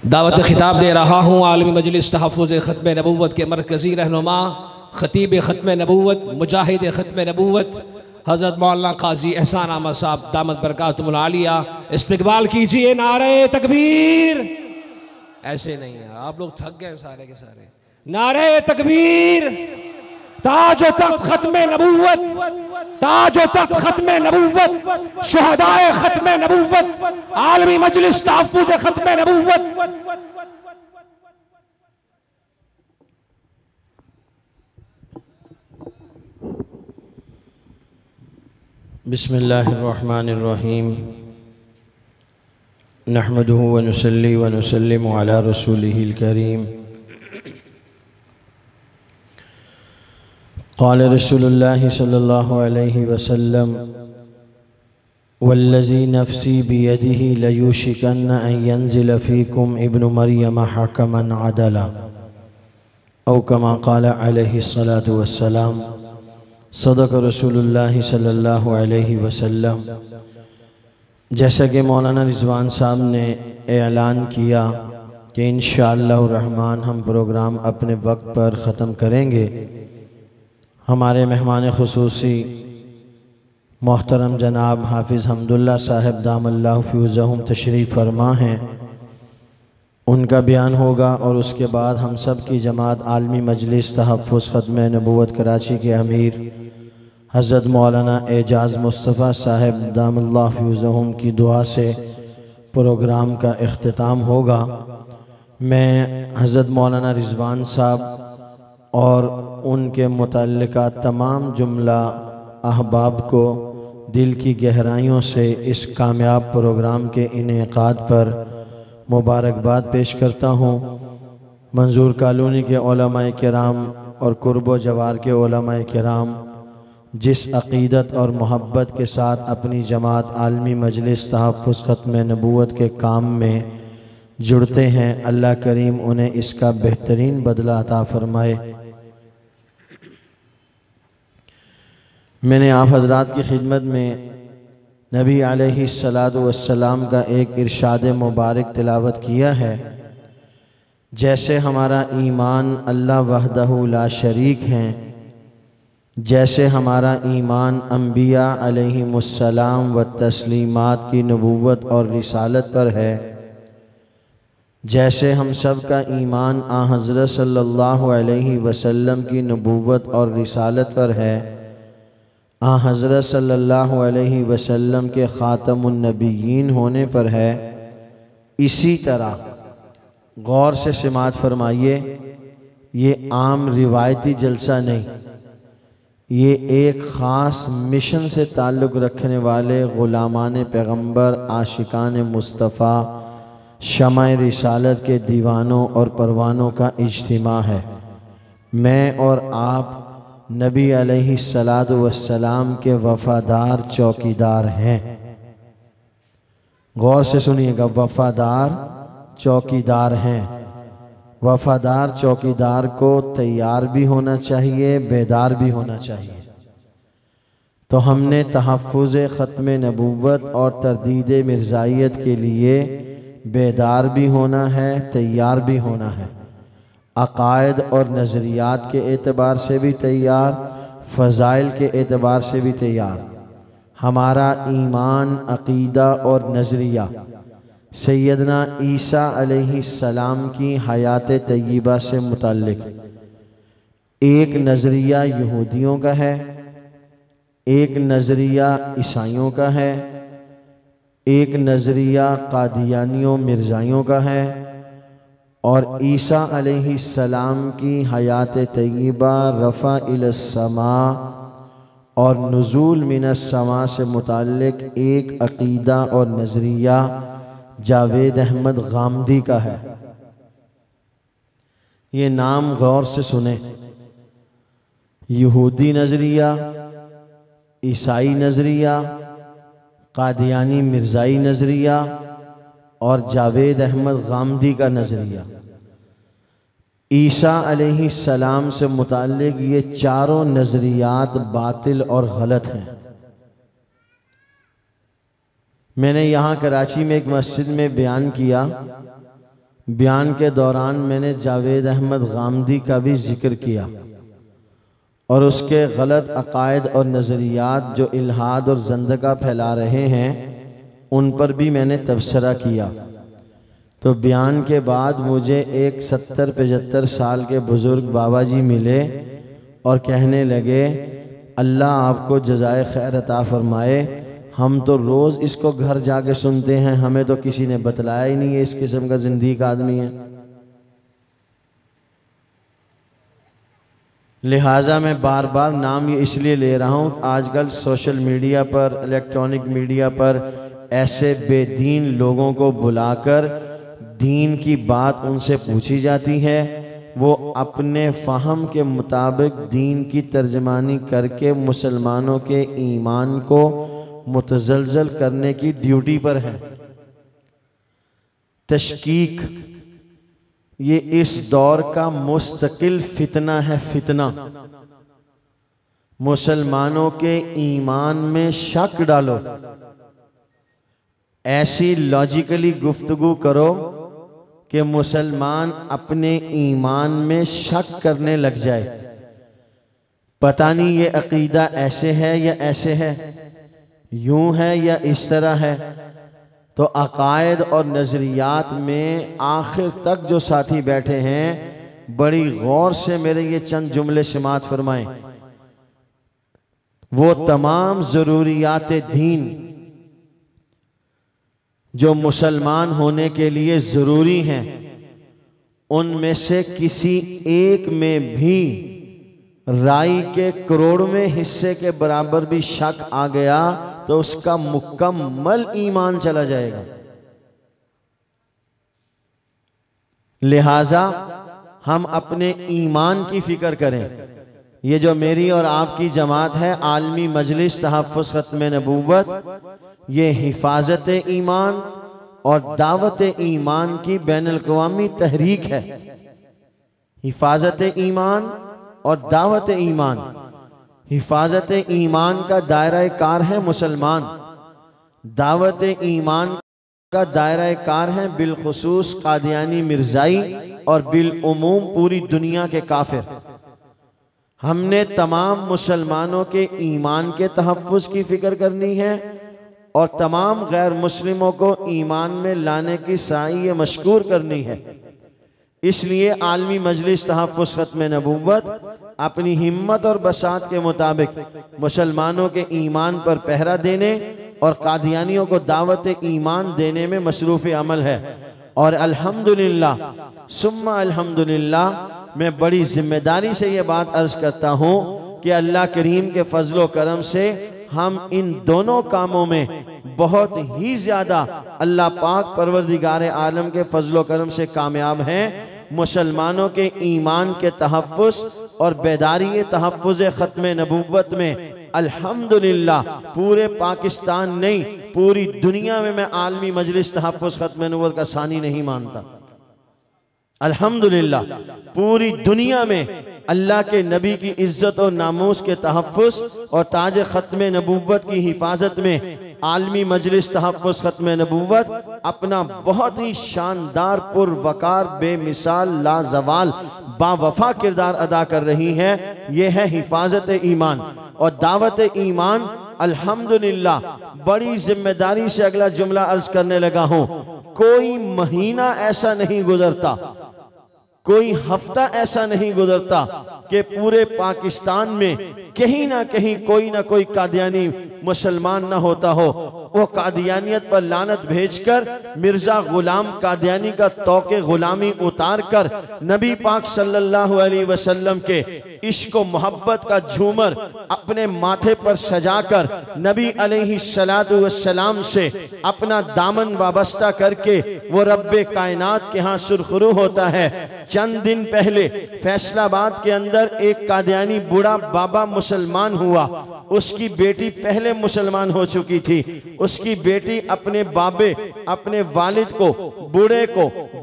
दावत खिताब दे रहा हूँ आलमी मजलिस तहफ़्फ़ुज़ ख़त्म नबूवत के मरकज़ी रहनुमा ख़तीब ख़त्म नबूवत मुजाहिद ख़त्म नबूवत हज़रत मौलाना क़ाज़ी एहसान अहमद साहब दामत बरकातुहुल आलिया। इस्तक़बाल कीजिए नारे तकबीर। ऐसे नहीं है, आप लोग थक गए सारे के सारे। नारे तकबीर। ताज व तख्त ख़त्म नबूवत, ताज व तख्त ख़त्म नबूवत, शुहदाए ख़त्म नबूवत, आलमी मजलिस तहफ़्फ़ुज़ ख़त्म नबूवत। बिस्मिल्लाहिर्रहमानिर्रहीम। नहमदुहु व नुसल्ली व नुसल्लिमु अला रसूलिहिल करीम। क़ाल रसूलुल्लाहि सल्लल्लाहु अलैहि वसल्लम वल्लज़ी नफ़्सी बियदिही लयुशिकन्न अन यंज़िल फ़ीकुम इब्नु मरियम हकमन अदला औ कमा क़ाल अलैहि सलातु वस्सलाम। सदक़ रसूलुल्लाहि सल्लल्लाहु अलैहि वसल्लम। जैसा कि मौलाना रिज़वान साहब ने ऐलान किया कि इंशाअल्लाह रहमान हम प्रोग्राम अपने वक्त पर ख़त्म करेंगे। हमारे मेहमान ख़ुसूसी मोहतरम जनाब हाफिज़ हम्दुल्ला साहब दामल्लाहु फ़िऊज़हुम तशरीफ़ फरमा हैं, उनका बयान होगा और उसके बाद हम सब की जमात आलमी मजलिस तहफ़्फ़ुज़ ख़त्म नबूवत कराची के अमीर हज़रत मौलाना एजाज़ मुस्तफ़ा साहब दामल्लाहु फ़िऊज़हुम की दुआ से प्रोग्राम का इख्तिताम होगा। मैं हज़रत मौलाना रिज़वान साहब और उनके मुतल्लिका तमाम जुमला अहबाब को दिल की गहराइयों से इस कामयाब प्रोग्राम के इनेकाद पर मुबारकबाद पेश करता हूँ। मंजूर कॉलोनी के उलमाए किराम और कुर्बो जवार के उलमाए किराम जिस अक़ीदत और मोहब्बत के साथ अपनी जमात आलमी मजलिस तहफ़्फ़ुज़ ख़त्म नबूवत के काम में जुड़ते हैं, अल्लाह करीम उन्हें इसका बेहतरीन बदला अता फ़रमाए। मैंने आप हज़रात की खिदमत में नबी अलैहिस्सलातु वस्सलाम का एक इरशाद मुबारक तिलावत किया है। जैसे हमारा ईमान अल्लाह वहदहु ला शरीक हैं, जैसे हमारा ईमान अम्बिया अलैहिमुस्सलाम व तस्लीमात की नबूवत और रिसालत पर है, जैसे हम सब का ईमान आ हज़रत सल्लल्लाहु अलैहि वसल्लम की नबूवत और रिसालत पर है, आ हज़रत सल्लल्लाहु अलैहि वसल्लम के ख़ातमुन नबिय्यीन होने पर है, इसी तरह गौर से समात फरमाइए। ये आम रिवायती जलसा नहीं, ये एक ख़ास मिशन से ताल्लुक़ रखने वाले ग़ुलामान पैगम्बर आशिकान मुस्तफ़ा शमाए रिसालत के दीवानों और परवानों का इज्तिमा है। मैं और आप नबी अलैहिस्सलातु वस्सलाम के वफ़ादार चौकीदार हैं। गौर से सुनिएगा, वफ़ादार चौकीदार हैं। वफ़ादार चौकीदार को तैयार भी होना चाहिए, बेदार भी होना चाहिए। तो हमने तहफ़्फ़ुज़ ख़त्म नबूवत और तरदीद मिर्ज़ाइयत के लिए बेदार भी होना है, तैयार भी होना है। अक़ायद और नज़रियात के एतबार से भी तैयार, फ़ज़ाइल के एतबार से भी तैयार। हमारा ईमान, अक़ीदा और नज़रिया सैयदना ईसा अलैहिस्सलाम की हयात तय्यबा से मुतल्लिक़। एक नज़रिया यहूदियों का है, एक नज़रिया ईसाइयों का है, एक नज़रिया कादियानियों मिर्ज़ाइयों का है, और ईसा अलैहिस्सलाम की हयात तय्यबा रफ़ा इलस्समा और नुज़ूल मिनस्समा से मुताल्लिक़ एक अक़ीदा और नज़रिया जावेद अहमद गामदी का है। ये नाम गौर से सुने, यहूदी नज़रिया, ईसाई नज़रिया, कादियानी मिर्ज़ाई नज़रिया और जावेद अहमद गामदी का नज़रिया। ईसा अलैहिस्सलाम से मुताल्लिक़ ये चारों नज़रियात बातिल और गलत हैं। मैंने यहाँ कराची में एक मस्जिद में बयान किया बयान के दौरान मैंने जावेद अहमद गामदी का भी जिक्र किया और उसके गलत अकायद और नज़रियात जो इल्हाद और ज़ंदका फैला रहे हैं उन पर भी मैंने तबसरा किया। तो बयान के बाद मुझे एक 70-75 साल के बुज़ुर्ग बाबा जी मिले और कहने लगे, अल्लाह आपको जज़ाए खैर अता फरमाए, हम तो रोज़ इसको घर जाके सुनते हैं, हमें तो किसी ने बतलाया ही नहीं है इस किस्म का जिंदगी आदमी है। लिहाजा मैं बार बार नाम ये इसलिए ले रहा हूँ, आजकल सोशल मीडिया पर, इलेक्ट्रॉनिक मीडिया पर ऐसे बेदीन लोगों को बुलाकर दीन की बात उनसे पूछी जाती है, वो अपने फ़हम के मुताबिक दीन की तर्जमानी करके मुसलमानों के ईमान को मुतज़लज़ल करने की ड्यूटी पर है। तशकीक ये इस दौर का मुस्तकिल फितना है, फितना। मुसलमानों के ईमान में शक डालो, ऐसी लॉजिकली गुफ्तगू करो कि मुसलमान अपने ईमान में शक करने लग जाए, पता नहीं ये अकीदा ऐसे है या ऐसे है, यूं है या इस तरह है। तो अकायद और नज़रियात में आखिर तक जो साथी बैठे हैं, बड़ी गौर से मेरे ये चंद जुमले समात फरमाएं। वो तमाम ज़रूरियात दीन जो मुसलमान होने के लिए ज़रूरी हैं, उनमें से किसी एक में भी राई के करोड़वें हिस्से के बराबर भी शक आ गया तो उसका मुकम्मल ईमान चला जाएगा। लिहाजा हम अपने ईमान की फिक्र करें। ये जो मेरी और आपकी जमात है, आलमी मजलिस तहफ़्फ़ुज़ ख़त्म नबूव्वत, ये हिफाजत ईमान और दावत ईमान की बैनुल अक़वामी तहरीक है। हिफाजत ईमान और दावत ईमान। हिफाजत ईमान का दायरा कार है मुसलमान, दावत ईमान का दायरा कार है बिलखुसूस कादियानी मिर्जाई और बिलउमूम पूरी दुनिया के काफिर। हमने तमाम मुसलमानों के ईमान के तहफ़्फ़ुज़ की फ़िक्र करनी है और तमाम गैर मुस्लिमों को ईमान में लाने की साई मशकूर करनी है। इसलिए आलमी मजलिस तहफ़्फ़ुज़ ख़त्म नबूव्वत अपनी हिम्मत और बसात के मुताबिक मुसलमानों के ईमान पर पहरा देने और कादियानियों को दावत ईमान देने में मसरूफ़ अमल है। और अल्हम्दुलिल्लाह सुम्मा अल्हम्दुलिल्लाह मैं बड़ी जिम्मेदारी से ये बात अर्ज़ करता हूँ कि अल्लाह करीम के फजलो करम से हम इन दोनों कामों में बहुत ही ज़्यादा अल्लाह पाक परवरदिगार आलम के फजलो करम से कामयाब हैं। मुसलमानों के ईमान के तहफ़्फ़ुज़ और बेदारी तहफ़्फ़ुज़ ख़त्म नबूव्वत में अल्हम्दुलिल्लाह पूरे पाकिस्तान नहीं, पूरी दुनिया में मैं आलमी मजलिस तहफ़्फ़ुज़ ख़त्म नबूव्वत का सानी नहीं मानता। अल्हम्दुलिल्लाह पूरी दुनिया में अल्लाह के नबी की इज्जत और नामूस के तहफ़्फ़ुज़ और ताज ख़त्म नबूव्वत की हिफाजत में आलमी मजलिस तहफ़्फ़ुज़ ख़त्म नबूव्वत अपना बहुत ही शानदार पुरवकार बेमिसाल लाजवाल बावफा किरदार अदा कर रही है। यह है हिफाजत ईमान और दावत ईमान। अल्हम्दुलिल्लाह बड़ी जिम्मेदारी से अगला जुमला अर्ज करने लगा हूँ। कोई महीना ऐसा नहीं गुजरता, कोई हफ्ता ऐसा नहीं गुजरता कि पूरे पाकिस्तान में कहीं ना कहीं कोई ना कोई कादियानी मुसलमान ना होता हो। वो कादियानियत पर लानत भेजकर मिर्जा गुलाम कादियानी का तौके गुलामी उतार कर नबी पाक सल्लल्लाहु अलैहि वसल्लम के इश्क व मोहब्बत का झूमर अपने माथे पर सजाकर नबी अलैहि सलातु वस्सलाम से अपना दामन वाबस्ता करके वो रब्बे कायनात के यहाँ सुरखरू होता है। चंद दिन पहले फैसलाबाद के अंदर एक कादियानी बूढ़ा बाबा मुसलमान हुआ। उसकी बेटी पहले मुसलमान हो चुकी थी। उसकी बेटी अपने बाबे, अपने वालिद को, बूढ़े को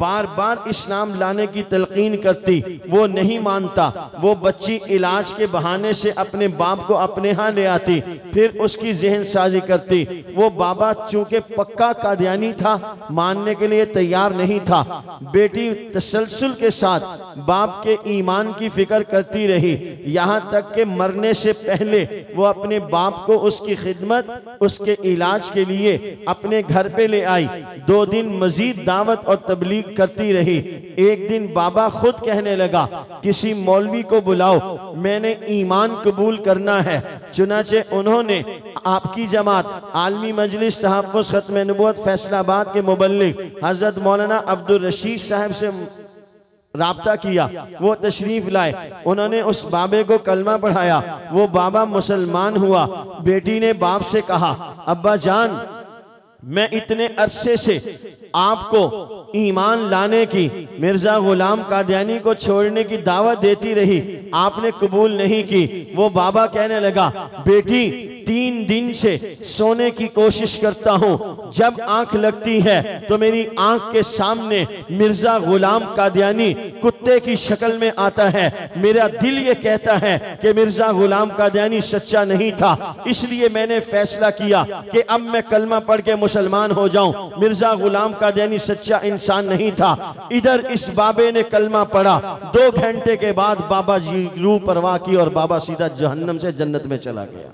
बार बार इस्लाम लाने की तलकीन करती, वो नहीं मानता। वो बच्ची इलाज के बहाने से अपने बाप को अपने यहाँ ले आती, फिर उसकी जहन साजी करती। वो बाबा चूंकि पक्का कादियानी था, मानने के लिए तैयार नहीं था। बेटी तसलसल के साथ बाप के ईमान की फिक्र करती रही, यहाँ तक कि मरने से पहले वो अपने बाप को उसकी खिदमत, उसके इलाज के लिए अपने घर पे ले आई। 2 दिन मजीद दावत और तबलीग करती रही। एक दिन बाबा खुद कहने लगा, किसी मौलवी को बुलाओ, मैंने ईमान कबूल करना है। चुनाचे उन्होंने आपकी जमात आलमी मजलिस तहफ़्फ़ुज़ ख़त्म नबूवत फैसलाबाद के मुबल्लिग हज़रत मौलाना अब्दुल रशीद साहब से राब्ता किया। वो तशरीफ लाए, उन्होंने उस बाबे को कलमा पढ़ाया। वो बाबा मुसलमान हुआ। बेटी ने बाप से कहा, अब्बा जान, मैं इतने अरसे से आपको ईमान लाने की, मिर्जा गुलाम कादियानी को छोड़ने की दावत देती रही, आपने कबूल नहीं की। वो बाबा कहने लगा, बेटी 3 दिन से सोने की कोशिश करता हूँ, जब आंख लगती है तो मेरी आंख के सामने मिर्जा गुलाम कादियानी कुत्ते की शक्ल में आता है। मेरा दिल ये कहता है कि मिर्जा गुलाम कादियानी सच्चा नहीं था, इसलिए मैंने फैसला किया कि अब मैं कलमा पढ़ के मुसलमान हो जाऊं। मिर्जा गुलाम कादियानी सच्चा इंसान नहीं था। इधर इस बाबे ने कलमा पढ़ा। 2 घंटे के बाद बाबा जी रूह परवाह की और बाबा सीधा जहन्नम से जन्नत में चला गया।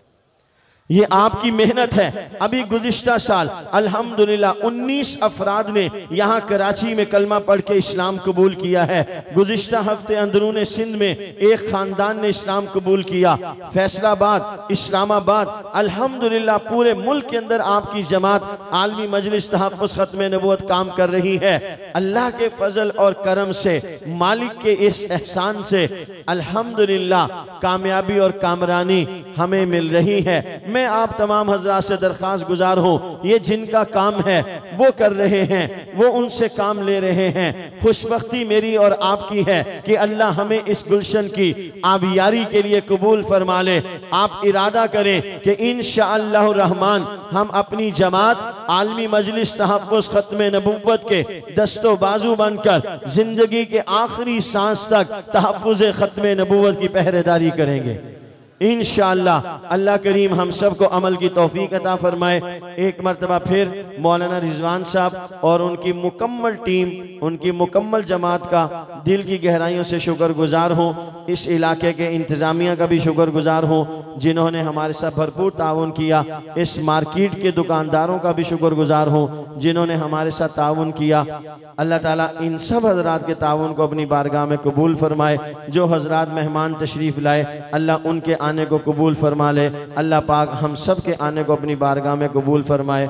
ये आपकी मेहनत है। अभी गुज़िश्ता साल अल्हम्दुलिल्लाह 19 अफराद ने यहाँ कराची में कलमा पढ़ के इस्लाम कबूल किया है। गुज़िश्ता हफ्ते अंदरूने सिंध में एक ख़ानदान ने इस्लाम कबूल किया। फैसलाबाद, इस्लामाबाद, अल्हम्दुलिल्लाह पूरे मुल्क के अंदर आपकी जमात आलमी मजलिस तहफ़्फ़ुज़ ख़त्म नबूवत काम कर रही है। अल्लाह के फजल और करम से, मालिक के इस एहसान से अल्हम्दुलिल्लाह कामयाबी और कामरानी हमें मिल रही है। मैं आप तमाम हजरात से दरख्वास्त गुजार हूँ, ये जिनका काम है वो कर रहे हैं, वो उनसे काम ले रहे हैं। खुशबख्ती मेरी और आपकी है कि अल्लाह हमें इस गुलशन की आबियारी के लिए कबूल फरमा ले। आप इरादा करें कि इंशाअल्लाह रहमान हम अपनी जमात आलमी मजलिस तहफ़्फ़ुज़ ख़त्म नबूवत के दस्तो बाजू बनकर जिंदगी के आखिरी सांस तक तहफ़्फ़ुज़ ख़त्म नबूवत की पहरेदारी करेंगे इंशाअल्लाह। अल्लाह करीम हम सब को अमल की तौफीक अता फरमाए। एक मरतबा फिर मौलाना रिजवान साहब और उनकी मुकम्मल टीम, उनकी मुकम्मल जमात का दिल की गहराइयों से शुक्रगुजार हूँ। इस इलाके के इंतज़ामिया का भी शुक्रगुजार हूँ जिन्होंने हमारे साथ भरपूर ताउन किया। इस मार्केट के दुकानदारों का भी शुक्रगुजार हूँ जिन्होंने हमारे साथ ताउन किया। अल्लाह ताला इन सब हजरात के ताउन को अपनी बारगाह में कबूल फरमाए। जो हजरात मेहमान तशरीफ़ लाए, अल्लाह उनके आने को कबूल फरमा ले। अल्लाह पाक हम सब के आने को अपनी बारगाह में कबूल फरमाए।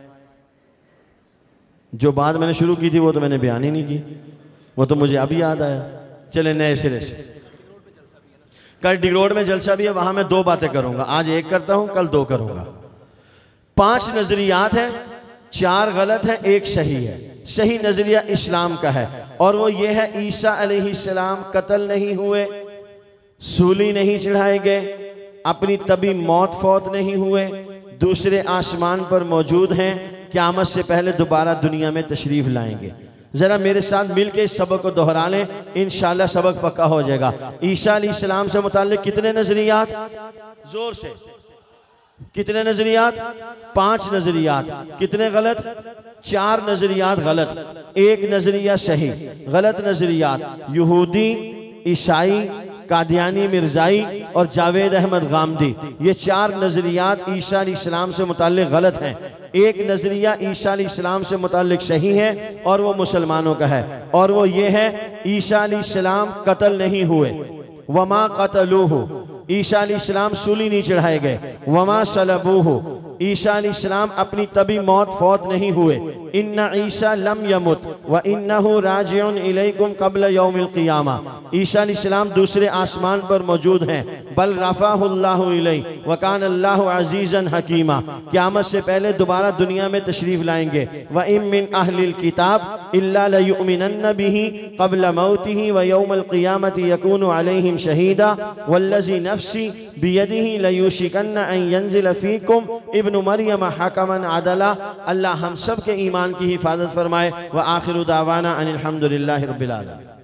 जो बात मैंने शुरू की थी वो तो मैंने बयान ही नहीं की, वो तो मुझे अभी याद आया। चले नए सिरे से। कल डी रोड में जलसा भी है, वहां मैं 2 बातें करूंगा। आज एक करता हूं, कल 2 करूंगा। 5 नजरियात हैं, 4 गलत हैं, 1 सही है। सही नजरिया इस्लाम का है और वो ये है, ईसा अलैहिस्सलाम कत्ल नहीं हुए, सूली नहीं चढ़ाए गए, अपनी तभी मौत फौत नहीं हुए, दूसरे आसमान पर मौजूद हैं, क़यामत से पहले दोबारा दुनिया में तशरीफ लाएंगे। जरा मेरे साथ मिलके इस सबक को दोहरा लें, इंशाअल्लाह सबक पक्का हो जाएगा। ईसा अलैहिस्सलाम से मुताल्लिक कितने नजरियात? जोर से कितने नजरियात? 5 नजरियात। कितने गलत? 4 नजरियात गलत, 1 नजरिया सही। गलत नजरियात यहूदी, ईसाई, कादियानी, मिर्जाई और जावेद अहमद गामदी, ये 4 नजरियात ईसा अलैहिस्सलाम से मुताल्लिक गलत हैं। 1 नजरिया ईसा अलैहिस्सलाम से मुताल्लिक सही है और वो मुसलमानों का है, और वो ये है, ईसा अलैहिस्सलाम कत्ल नहीं हुए। वमा कतलूहु, ईसा अलैहिस्सलाम सूली नहीं चढ़ाए गए। वमा सलबूहु, ईसा अलैहिस्सलाम अपनी तभी मौत फौत नहीं हुए। इन्ना ईसा लम यमुत व इन्नहु राजिउन इलैकुम क़ब्ल यौमिल क़ियामा, ईसा अलैहिस्सलाम दूसरे आसमान पर मौजूद हैं। बल रफ़अहुल्लाहु इलैहि व कान अल्लाहु अज़ीज़न हकीमा, क़यामत से पहले दोबारा दुनिया में तशरीफ लाएंगे। व इम मिन अहलिल किताब इल्ला लयुमिनन्न बिही क़ब्ल मौतिही व यौमिल क़ियामति यकूनु अलैहिम शहीदा वल्लज़ी नफ़्सी बियदिही लयुशिकन्न अन यंज़िल फ़ीकुम इब्न इब्न मरियम हकमन अदला। अल्लाह हम सब के ईमान की हिफाजत फरमाए। व आखिरु दावाना अनिल हम्दुलिल्लाहि रब्बिल आलमीन।